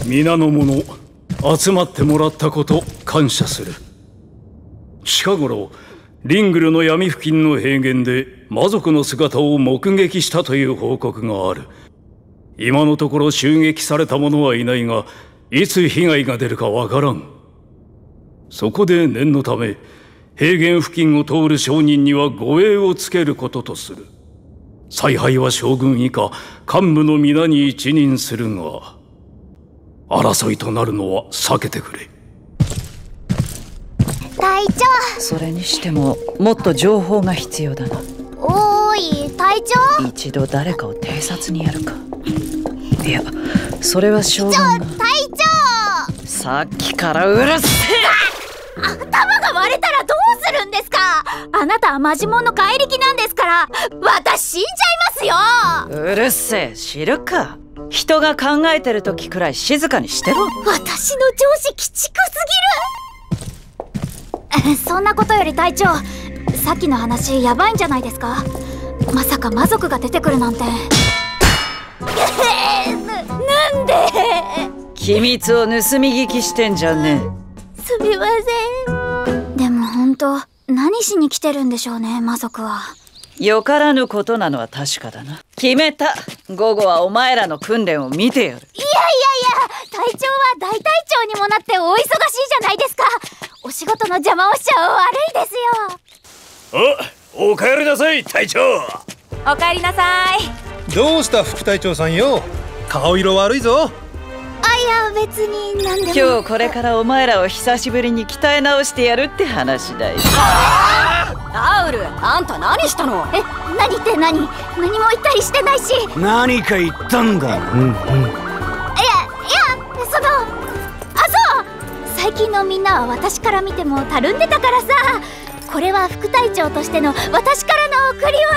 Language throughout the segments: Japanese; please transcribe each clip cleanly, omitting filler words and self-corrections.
皆の者集まってもらったこと感謝する。近頃リングルの闇付近の平原で魔族の姿を目撃したという報告がある。今のところ襲撃された者はいないが、いつ被害が出るかわからん。そこで念のため平原付近を通る商人には護衛をつけることとする。采配は将軍以下幹部の皆に一任するが、争いとなるのは避けてくれ。 隊長。 それにしてももっと情報が必要だな。 おーい隊長。 一度誰かを偵察にやるか。いや、それは将軍が。 隊長、 さっきからうるせえ。 頭が割れたらどうするんですか。あなたはマジモンの怪力なんですから、私死んじゃいますよ。 うるせえ、知るか。人が考えてる時くらい静かにしてろ。 私の上司鬼畜すぎる。そんなことより隊長、さっきの話やばいんじゃないですか。まさか魔族が出てくるなんて。なんで。 機密を盗み聞きしてんじゃねえ。すみません。でも本当、何しに来てるんでしょうね、魔族は。 よからぬことなのは確かだな。決めた。午後はお前らの訓練を見てやる。 いや、隊長は大隊長にもなってお忙しいじゃないですか。お仕事の邪魔をしちゃ悪いですよ。お帰りなさい隊長。 お帰りなさい。 どうした副隊長さんよ、顔色悪いぞ。 いや別に何でも。 今日これからお前らを久しぶりに鍛え直してやるって話だよ。 ラウル、あんた何したの。 何って何も言ったりしてないし。 何か言ったんだ。 最近のみんなは私から見てもたるんでたからさ、これは副隊長としての私からの贈り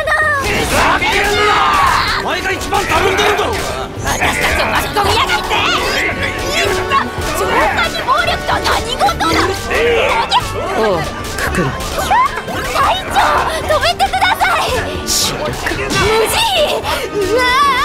物。 お前が一番たるんでるぞ。 私たちを巻き込みやがって。上官に暴力とは何事だ。 おう、ククル。 隊長、止めてください。 知るか。 無事。うわー。